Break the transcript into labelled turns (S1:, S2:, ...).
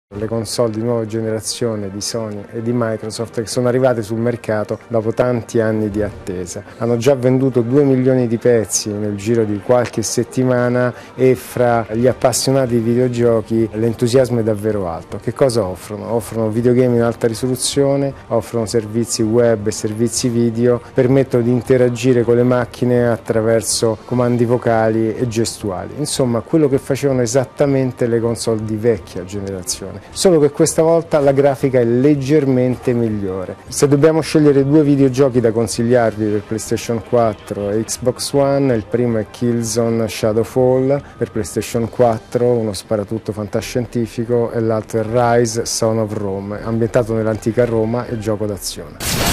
S1: Le console di nuova generazione di Sony e di Microsoft che sono arrivate sul mercato dopo tanti anni di attesa. Hanno già venduto 2 milioni di pezzi nel giro di qualche settimana e fra gli appassionati di videogiochi l'entusiasmo è davvero alto. Che cosa offrono? Offrono videogame in alta risoluzione, offrono servizi web e servizi video, permettono di interagire con le macchine attraverso comandi vocali e gestuali. Insomma, quello che facevano esattamente le console di vecchia generazione. Solo che questa volta la grafica è leggermente migliore. Se dobbiamo scegliere due videogiochi da consigliarvi per PlayStation 4 e Xbox One, il primo è Killzone Shadowfall per PlayStation 4, uno sparatutto fantascientifico, e l'altro è Rise Son of Rome, ambientato nell'antica Roma e gioco d'azione.